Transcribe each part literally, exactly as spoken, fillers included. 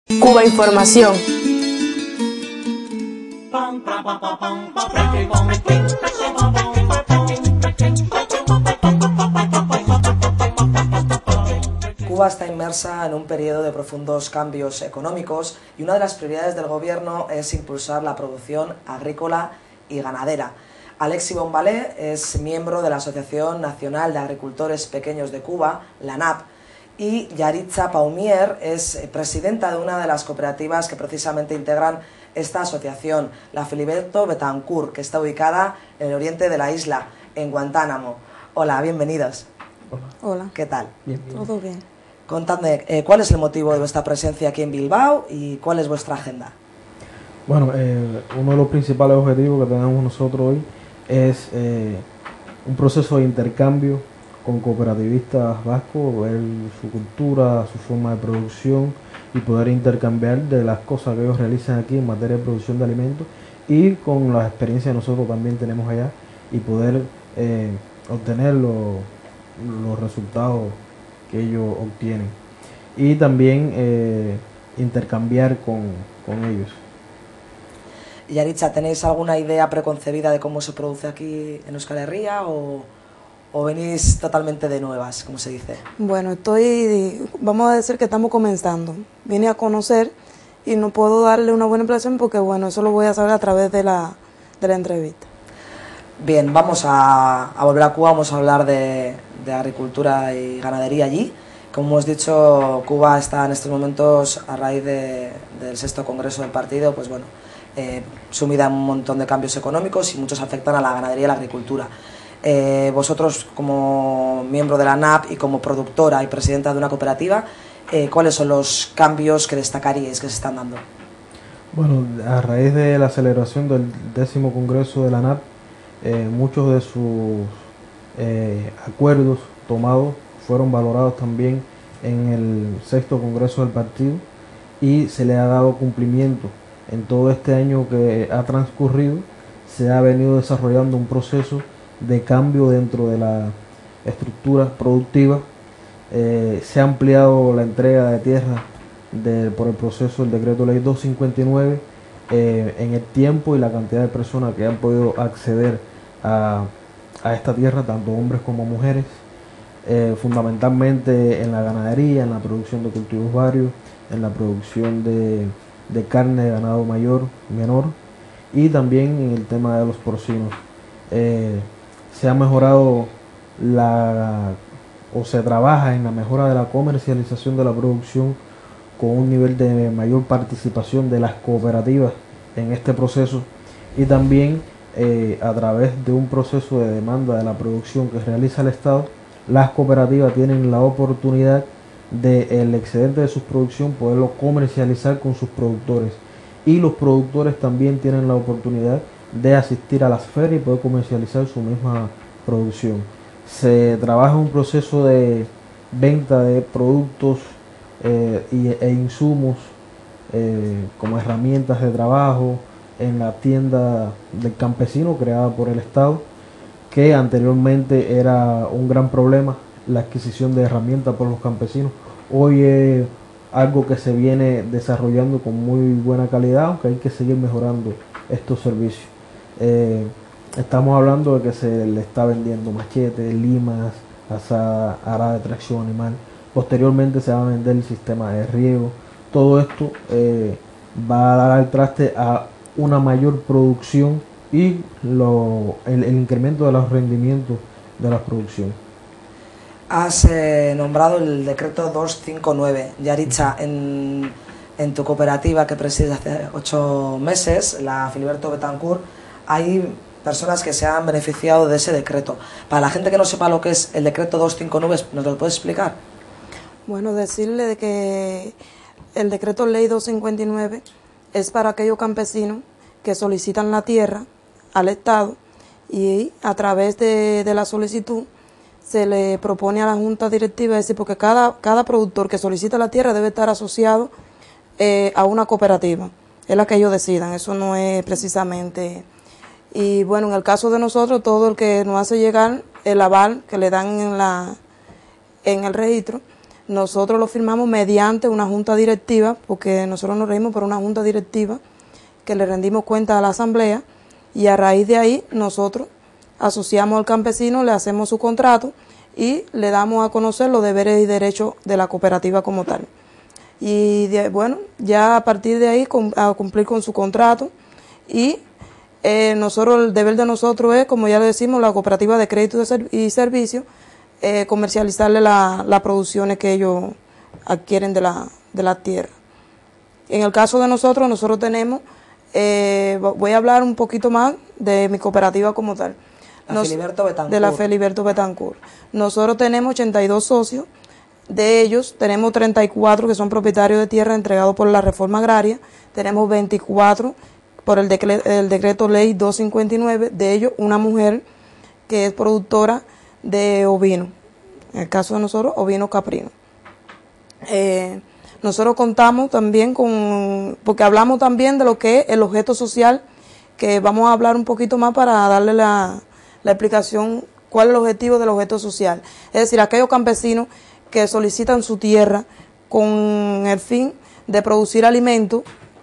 Cuba Información. Cuba está inmersa en un periodo de profundos cambios económicos y una de las prioridades del gobierno es impulsar la producción agrícola y ganadera. Alexi Bombalé es miembro de la Asociación Nacional de Agricultores Pequeños de Cuba, la N A P, y Yaritza Paumier es presidenta de una de las cooperativas que precisamente integran esta asociación, la Filiberto Betancourt, que está ubicada en el oriente de la isla, en Guantánamo. Hola, bienvenidos. Hola. Hola. ¿Qué tal? Bien, bien. Todo bien. Contadme, eh, ¿cuál es el motivo de vuestra presencia aquí en Bilbao y cuál es vuestra agenda? Bueno, eh, uno de los principales objetivos que tenemos nosotros hoy es eh, un proceso de intercambio con cooperativistas vascos, ver su cultura, su forma de producción y poder intercambiar de las cosas que ellos realizan aquí en materia de producción de alimentos y con las experiencias que nosotros también tenemos allá y poder eh, obtener lo, los resultados que ellos obtienen y también eh, intercambiar con, con ellos. Yaritza, ¿tenéis alguna idea preconcebida de cómo se produce aquí en Euskal Herria o, o venís totalmente de nuevas, como se dice? Bueno, estoy, vamos a decir que estamos comenzando. Vine a conocer y no puedo darle una buena impresión porque, bueno, eso lo voy a saber a través de la, de la entrevista. Bien, vamos a, a volver a Cuba, vamos a hablar de, de agricultura y ganadería allí. Como hemos dicho, Cuba está en estos momentos, a raíz de, del sexto congreso del partido, pues bueno, eh, sumida en un montón de cambios económicos y muchos afectan a la ganadería y la agricultura. Eh, vosotros, como miembro de la N A P y como productora y presidenta de una cooperativa, eh, ¿cuáles son los cambios que destacaríais que se están dando? Bueno, a raíz de la celebración del décimo congreso de la N A P, eh, muchos de sus eh, acuerdos tomados fueron valorados también en el sexto congreso del partido y se le ha dado cumplimiento. En todo este año que ha transcurrido se ha venido desarrollando un proceso de cambio dentro de la estructura productiva. Eh, se ha ampliado la entrega de tierra de, por el proceso del decreto ley doscientos cincuenta y nueve eh, en el tiempo y la cantidad de personas que han podido acceder a, a esta tierra, tanto hombres como mujeres, eh, fundamentalmente en la ganadería, en la producción de cultivos varios, en la producción de, de carne de ganado mayor, menor y también en el tema de los porcinos. Eh, se ha mejorado la o se trabaja en la mejora de la comercialización de la producción con un nivel de mayor participación de las cooperativas en este proceso y también eh, a través de un proceso de demanda de la producción que realiza el Estado, las cooperativas tienen la oportunidad de el excedente de su producción poderlo comercializar con sus productores y los productores también tienen la oportunidad de asistir a las ferias y poder comercializar su misma producción. Se trabaja un proceso de venta de productos eh, y, e insumos eh, como herramientas de trabajo en la tienda del campesino creada por el Estado, que anteriormente era un gran problema la adquisición de herramientas por los campesinos. Hoy es algo que se viene desarrollando con muy buena calidad, aunque hay que seguir mejorando estos servicios. Eh, estamos hablando de que se le está vendiendo machetes, limas, azadas, arada de tracción animal. Posteriormente se va a vender el sistema de riego. Todo esto eh, va a dar al traste a una mayor producción y lo, el, el incremento de los rendimientos de la producción. Has eh, nombrado el decreto doscientos cincuenta y nueve. Yaritza, en, en tu cooperativa que presides hace ocho meses, la Filiberto Betancourt, hay personas que se han beneficiado de ese decreto. Para la gente que no sepa lo que es el decreto doscientos cincuenta y nueve, ¿nos lo puedes explicar? Bueno, decirle de que el decreto ley doscientos cincuenta y nueve es para aquellos campesinos que solicitan la tierra al Estado y a través de, de la solicitud se le propone a la Junta Directiva, es decir, porque cada, cada productor que solicita la tierra debe estar asociado eh, a una cooperativa. Es la que ellos decidan, eso no es precisamente. Y bueno, en el caso de nosotros, todo el que nos hace llegar el aval que le dan en, la, en el registro, nosotros lo firmamos mediante una junta directiva, porque nosotros nos reímos por una junta directiva que le rendimos cuenta a la asamblea, y a raíz de ahí nosotros asociamos al campesino, le hacemos su contrato y le damos a conocer los deberes y derechos de la cooperativa como tal. Y de, bueno, ya a partir de ahí a cumplir con su contrato, y eh, nosotros, el deber de nosotros es, como ya le decimos, la cooperativa de crédito y servicios, eh, comercializarle la, las producciones que ellos adquieren de la, de la tierra. En el caso de nosotros, nosotros tenemos, eh, voy a hablar un poquito más de mi cooperativa como tal. La Nos, Filiberto Betancourt. De la Filiberto Betancourt. Nosotros tenemos ochenta y dos socios. De ellos tenemos treinta y cuatro que son propietarios de tierra entregados por la reforma agraria, tenemos veinticuatro por el, decre el decreto ley doscientos cincuenta y nueve, de ellos una mujer que es productora de ovino, en el caso de nosotros, ovino caprino. Eh, nosotros contamos también con, porque hablamos también de lo que es el objeto social, que vamos a hablar un poquito más para darle la, la explicación cuál es el objetivo del objeto social, es decir, aquellos campesinos que solicitan su tierra con el fin de producir alimentos.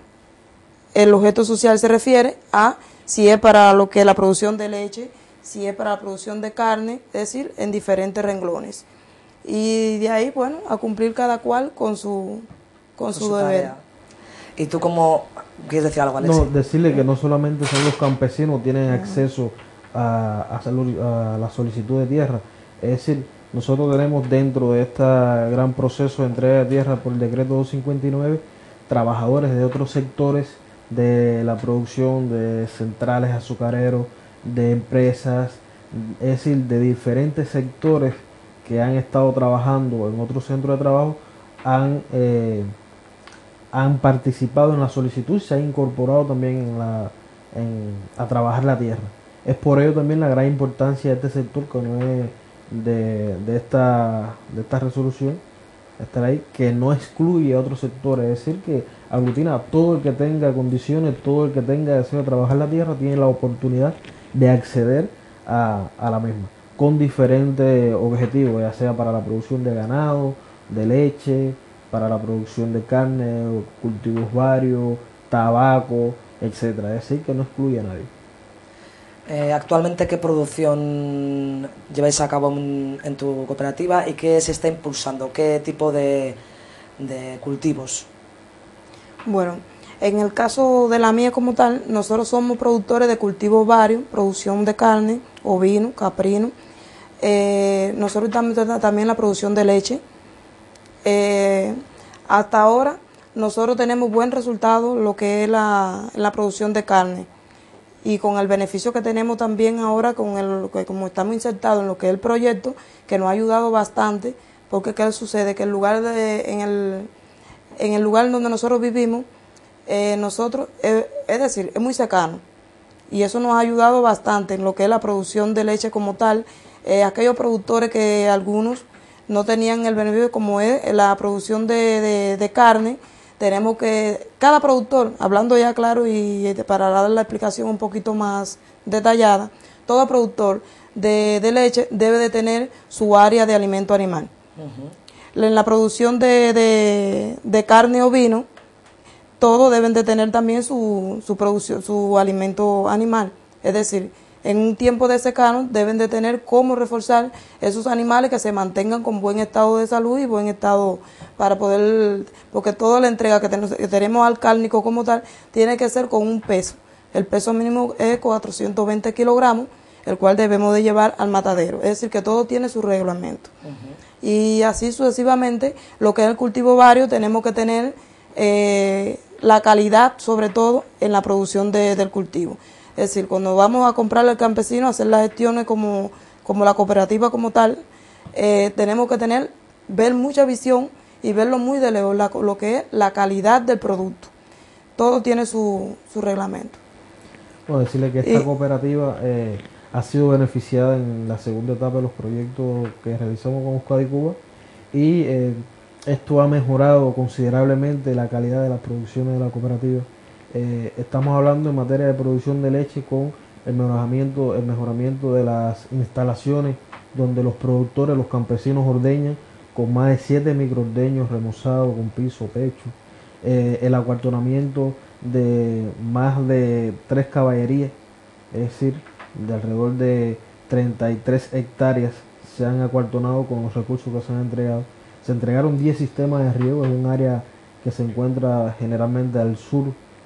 El objeto social se refiere a si es para lo que es la producción de leche, si es para la producción de carne, es decir, en diferentes renglones. Y de ahí, bueno, a cumplir cada cual con su, con con su, su deber. tarea. ¿Y tú cómo quieres decir algo, Alexis? No, decirle que no solamente son los campesinos tienen acceso a, a, a la solicitud de tierra, es decir, nosotros tenemos dentro de este gran proceso de entrega de tierra por el decreto doscientos cincuenta y nueve trabajadores de otros sectores de la producción, de centrales azucareros, de empresas, es decir, de diferentes sectores que han estado trabajando en otros centros de trabajo, han, eh, han participado en la solicitud y se han incorporado también en la, en, a trabajar la tierra. Es por ello también la gran importancia de este sector, que no es De, de, esta, de esta resolución, esta ley, que no excluye a otros sectores, es decir, que aglutina a todo el que tenga condiciones, todo el que tenga deseo de trabajar la tierra, tiene la oportunidad de acceder a, a la misma, con diferentes objetivos, ya sea para la producción de ganado, de leche, para la producción de carne, cultivos varios, tabaco, etcétera. Es decir, que no excluye a nadie. Eh, actualmente, ¿qué producción lleváis a cabo en, en tu cooperativa y qué se está impulsando? ¿Qué tipo de, de cultivos? Bueno, en el caso de la mía como tal, nosotros somos productores de cultivos varios, producción de carne, ovino, caprino. Eh, nosotros también, también la producción de leche. Eh, hasta ahora nosotros tenemos buen resultado lo que es la, la producción de carne. Y con el beneficio que tenemos también ahora, con el como estamos insertados en lo que es el proyecto, que nos ha ayudado bastante, porque ¿qué sucede? Que el lugar de, en, el, en el lugar donde nosotros vivimos, eh, nosotros, eh, es decir, es muy cercano, y eso nos ha ayudado bastante en lo que es la producción de leche como tal. Eh, aquellos productores que algunos no tenían el beneficio como es la producción de, de, de carne, tenemos que, cada productor, hablando ya claro y para dar la explicación un poquito más detallada, todo productor de, de leche debe de tener su área de alimento animal. Uh-huh. En la producción de, de, de carne o vino, todos deben de tener también su, su producción, su alimento animal. Es decir, en un tiempo de secano deben de tener cómo reforzar esos animales que se mantengan con buen estado de salud y buen estado para poder, porque toda la entrega que, ten, que tenemos al cárnico como tal tiene que ser con un peso. El peso mínimo es cuatrocientos veinte kilogramos, el cual debemos de llevar al matadero. Es decir, que todo tiene su reglamento. Uh-huh. Y así sucesivamente, lo que es el cultivo vario, tenemos que tener eh, la calidad, sobre todo, en la producción de, del cultivo. Es decir, cuando vamos a comprarle al campesino, hacer las gestiones como, como la cooperativa como tal, eh, tenemos que tener, ver mucha visión y verlo muy de lejos, la, lo que es la calidad del producto. Todo tiene su, su reglamento. Bueno, decirle que esta y, cooperativa eh, ha sido beneficiada en la segunda etapa de los proyectos que realizamos con Euskadi-Cuba y eh, esto ha mejorado considerablemente la calidad de las producciones de la cooperativa. Eh, estamos hablando en materia de producción de leche con el mejoramiento, el mejoramiento de las instalaciones donde los productores, los campesinos ordeñan con más de siete microordeños remozados con piso, pecho, eh, el acuartonamiento de más de tres caballerías, es decir, de alrededor de treinta y tres hectáreas se han acuartonado con los recursos que se han entregado. Se entregaron diez sistemas de riego, es un área que se encuentra generalmente al sur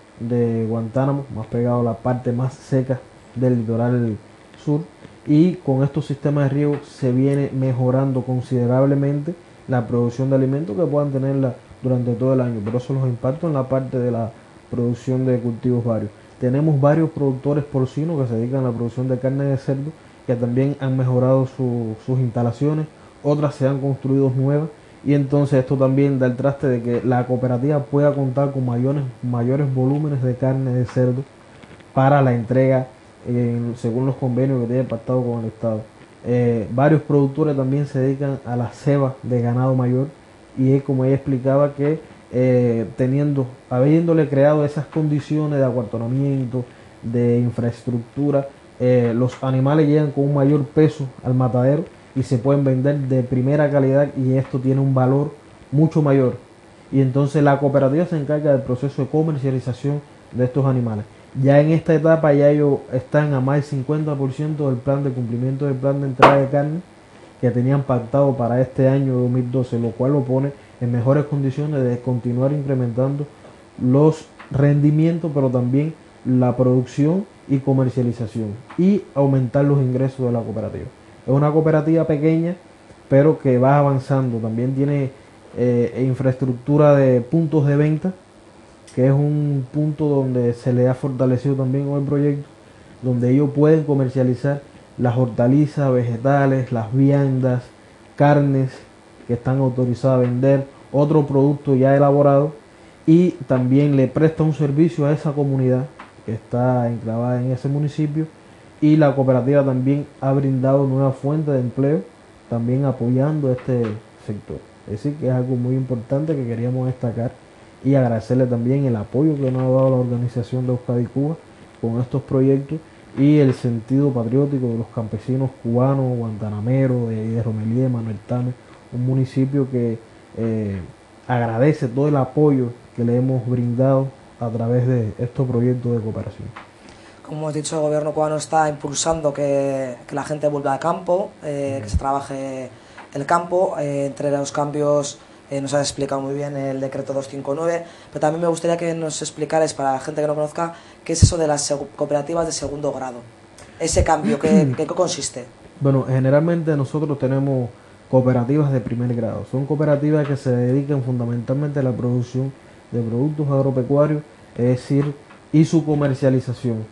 de Guantánamo, más pegado a la parte más seca del litoral sur, y con estos sistemas de riego se viene mejorando considerablemente la producción de alimentos que puedan tenerla durante todo el año, pero eso los impacta en la parte de la producción de cultivos varios. Tenemos varios productores porcinos que se dedican a la producción de carne de cerdo, que también han mejorado su, sus instalaciones, otras se han construido nuevas, y entonces esto también da el traste de que la cooperativa pueda contar con mayores, mayores volúmenes de carne de cerdo para la entrega eh, según los convenios que tiene pactado con el Estado. Eh, varios productores también se dedican a la ceba de ganado mayor, y es como ella explicaba que eh, teniendo, habiéndole creado esas condiciones de acuartonamiento, de infraestructura, eh, los animales llegan con un mayor peso al matadero y se pueden vender de primera calidad, y esto tiene un valor mucho mayor. Y entonces la cooperativa se encarga del proceso de comercialización de estos animales. Ya en esta etapa ya ellos están a más del cincuenta por ciento del plan de cumplimiento del plan de entrega de carne que tenían pactado para este año dos mil doce, lo cual lo pone en mejores condiciones de continuar incrementando los rendimientos, pero también la producción y comercialización, y aumentar los ingresos de la cooperativa. Es una cooperativa pequeña, pero que va avanzando. También tiene eh, infraestructura de puntos de venta, que es un punto donde se le ha fortalecido también con el proyecto, donde ellos pueden comercializar las hortalizas, vegetales, las viandas, carnes que están autorizadas a vender, otro producto ya elaborado, y también le presta un servicio a esa comunidad que está enclavada en ese municipio, y la cooperativa también ha brindado nuevas fuentes de empleo, también apoyando este sector. Es decir, que es algo muy importante que queríamos destacar, y agradecerle también el apoyo que nos ha dado la organización de Euskadi Cuba con estos proyectos, y el sentido patriótico de los campesinos cubanos, guantanameros, de, de Romelí, de Manuel Tame, un municipio que eh, agradece todo el apoyo que le hemos brindado a través de estos proyectos de cooperación. Como hemos dicho, el gobierno cubano está impulsando que, que la gente vuelva al campo, eh, uh-huh. que se trabaje el campo. Eh, entre los cambios eh, nos has explicado muy bien el decreto doscientos cincuenta y nueve, pero también me gustaría que nos explicaras, para la gente que no conozca, qué es eso de las cooperativas de segundo grado. Ese cambio, ¿qué, qué consiste? Bueno, generalmente nosotros tenemos cooperativas de primer grado. Son cooperativas que se dedican fundamentalmente a la producción de productos agropecuarios, es decir, y su comercialización.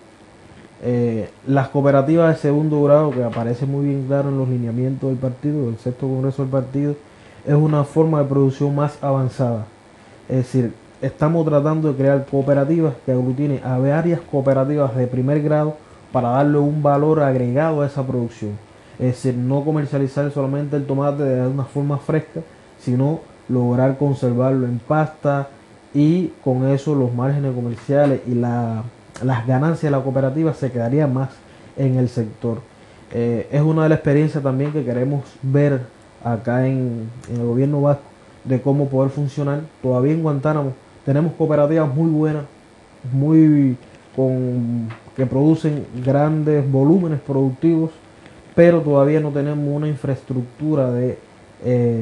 Eh, las cooperativas de segundo grado, que aparece muy bien claro en los lineamientos del partido, del sexto congreso del partido, es una forma de producción más avanzada. Es decir, estamos tratando de crear cooperativas que aglutinen a varias cooperativas de primer grado para darle un valor agregado a esa producción. Es decir, no comercializar solamente el tomate de una forma fresca, sino lograr conservarlo en pasta, y con eso los márgenes comerciales y la, las ganancias de la cooperativa se quedarían más en el sector. Eh, es una de las experiencias también que queremos ver acá en, en el gobierno vasco, de cómo poder funcionar. Todavía en Guantánamo tenemos cooperativas muy buenas, muy con, que producen grandes volúmenes productivos, pero todavía no tenemos una infraestructura de eh,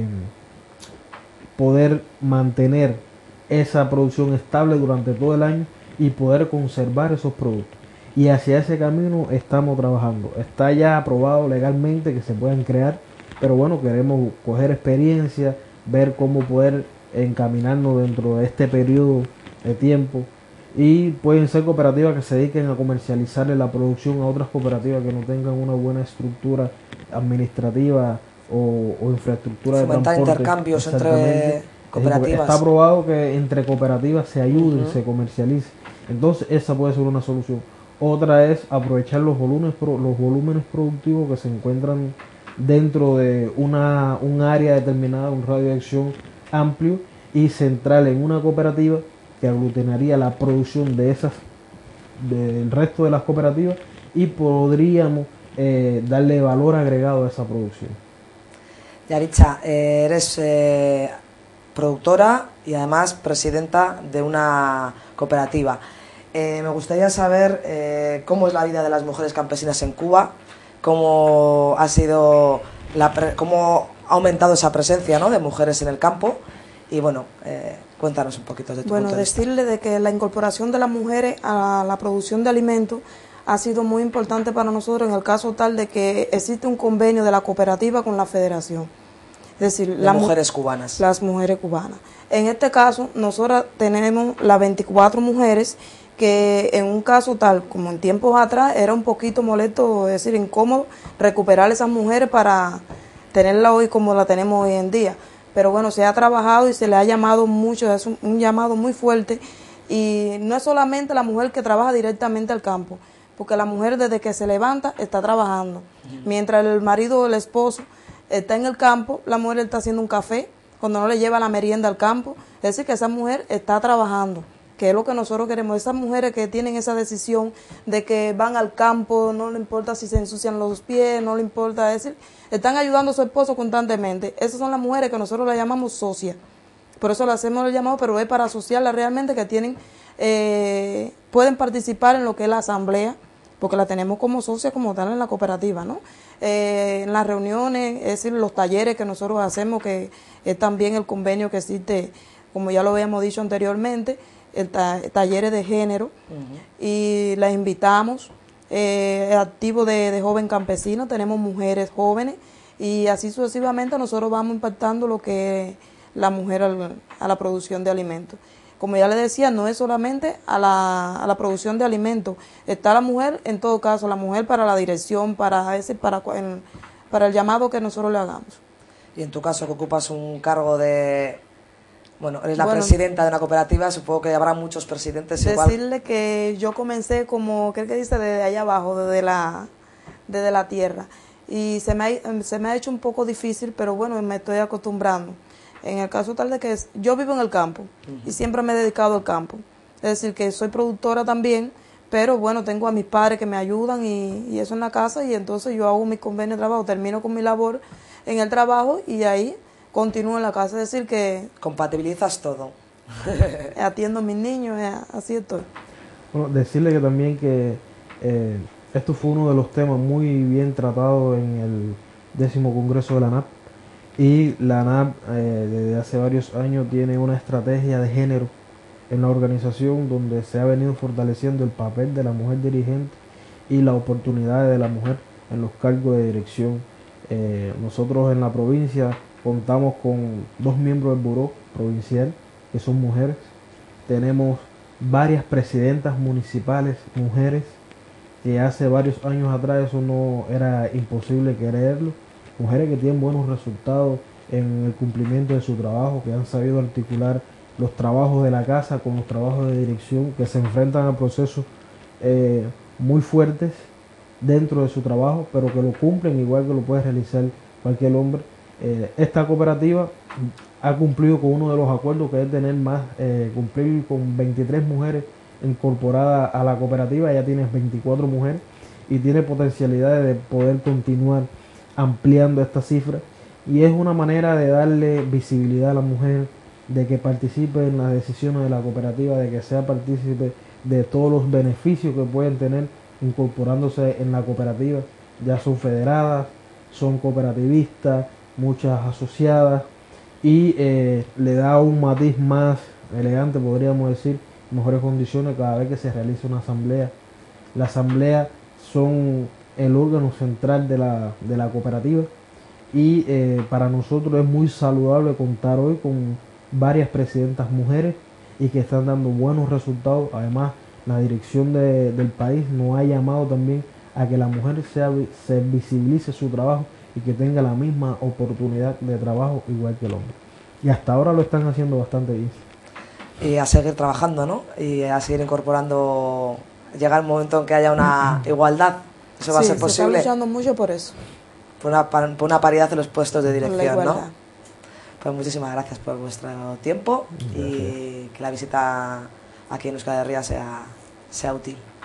poder mantener esa producción estable durante todo el año y poder conservar esos productos. Y hacia ese camino estamos trabajando. Está ya aprobado legalmente que se puedan crear, pero bueno, queremos coger experiencia, ver cómo poder encaminarnos dentro de este periodo de tiempo, y pueden ser cooperativas que se dediquen a comercializarle la producción a otras cooperativas que no tengan una buena estructura administrativa o, o infraestructura de transporte. Fomentar intercambios entre cooperativas. Está aprobado que entre cooperativas se ayuden, uh-huh. se comercialice. Entonces esa puede ser una solución. Otra es aprovechar los volúmenes, los volúmenes productivos que se encuentran dentro de una, un área determinada, un radio de acción amplio y central en una cooperativa que aglutinaría la producción de esas, del resto de las cooperativas, y podríamos eh, darle valor agregado a esa producción. Yaritza, eh, eres eh, productora y además presidenta de una cooperativa. Eh, me gustaría saber eh, cómo es la vida de las mujeres campesinas en Cuba, cómo ha sido la pre cómo ha aumentado esa presencia, ¿no?, de mujeres en el campo y bueno, eh, cuéntanos un poquito de tu bueno, punto de vista. decirle de que la incorporación de las mujeres a la producción de alimentos ha sido muy importante para nosotros en el caso tal de que existe un convenio de la cooperativa con la federación. Es decir, las la mujeres cubanas. Las mujeres cubanas. En este caso, nosotros tenemos las veinticuatro mujeres que en un caso tal como en tiempos atrás era un poquito molesto, es decir, incómodo recuperar esas mujeres para tenerla hoy como la tenemos hoy en día. Pero bueno, se ha trabajado y se le ha llamado mucho, es un, un llamado muy fuerte y no es solamente la mujer que trabaja directamente al campo, porque la mujer desde que se levanta está trabajando. Mientras el marido o el esposo está en el campo, la mujer está haciendo un café, cuando no le lleva la merienda al campo, es decir, que esa mujer está trabajando, que es lo que nosotros queremos. Esas mujeres que tienen esa decisión de que van al campo, no le importa si se ensucian los pies, no le importa, es decir, están ayudando a su esposo constantemente. Esas son las mujeres que nosotros las llamamos socias. Por eso le hacemos el llamado, pero es para asociarlas realmente, que tienen, eh, pueden participar en lo que es la asamblea, porque la tenemos como socia como tal en la cooperativa, ¿no? Eh, en las reuniones, es decir, los talleres que nosotros hacemos, que es también el convenio que existe, como ya lo habíamos dicho anteriormente, el ta talleres de género, uh-huh. Y las invitamos, eh, activo de, de joven campesino, tenemos mujeres jóvenes, y así sucesivamente nosotros vamos impactando lo que es la mujer al, a la producción de alimentos. Como ya le decía, no es solamente a la, a la producción de alimentos, está la mujer en todo caso, la mujer para la dirección, para ese, para, en, para el llamado que nosotros le hagamos. Y en tu caso, que ocupas un cargo de, bueno, eres la bueno, presidenta de una cooperativa, supongo que habrá muchos presidentes igual. Decirle que yo comencé como, ¿qué es que dice? Desde allá abajo, desde la, desde la tierra, y se me, ha, se me ha hecho un poco difícil, pero bueno, me estoy acostumbrando. En el caso tal de que es, yo vivo en el campo, uh-huh. Y siempre me he dedicado al campo. Es decir, que soy productora también, pero bueno, tengo a mis padres que me ayudan y, y eso en la casa, y entonces yo hago mi convenio de trabajo, termino con mi labor en el trabajo y ahí continúo en la casa. Es decir que... compatibilizas todo. Atiendo a mis niños, así estoy. Bueno, decirle que también que eh, esto fue uno de los temas muy bien tratados en el décimo congreso de la N A P. Y la N A P eh, desde hace varios años tiene una estrategia de género en la organización donde se ha venido fortaleciendo el papel de la mujer dirigente y las oportunidades de la mujer en los cargos de dirección. Eh, nosotros en la provincia contamos con dos miembros del buró provincial que son mujeres. Tenemos varias presidentas municipales mujeres, que hace varios años atrás eso no era imposible creerlo. Mujeres que tienen buenos resultados en el cumplimiento de su trabajo, que han sabido articular los trabajos de la casa con los trabajos de dirección, que se enfrentan a procesos eh, muy fuertes dentro de su trabajo, pero que lo cumplen igual que lo puede realizar cualquier hombre. Eh, esta cooperativa ha cumplido con uno de los acuerdos, que es tener más, eh, cumplir con veintitrés mujeres incorporadas a la cooperativa. Ya tiene veinticuatro mujeres y tiene potencialidades de poder continuar ampliando esta cifra, y es una manera de darle visibilidad a la mujer, de que participe en las decisiones de la cooperativa, de que sea partícipe de todos los beneficios que pueden tener incorporándose en la cooperativa. Ya son federadas, son cooperativistas, muchas asociadas, y eh, le da un matiz más elegante, podríamos decir, mejores condiciones cada vez que se realiza una asamblea. La asamblea son el órgano central de la, de la cooperativa, y eh, para nosotros es muy saludable contar hoy con varias presidentas mujeres y que están dando buenos resultados. Además, la dirección de, del país nos ha llamado también a que la mujer sea, se visibilice su trabajo y que tenga la misma oportunidad de trabajo igual que el hombre, y hasta ahora lo están haciendo bastante bien. Y a seguir trabajando, ¿no? Y a seguir incorporando, llegar el momento en que haya una igualdad. ¿Eso va sí, a ser posible? Se está luchando mucho por eso. Por una, por una paridad en los puestos de dirección, ¿no? Igualdad. Pues muchísimas gracias por vuestro tiempo. Gracias. Y que la visita aquí en Euskal Herria sea, sea útil.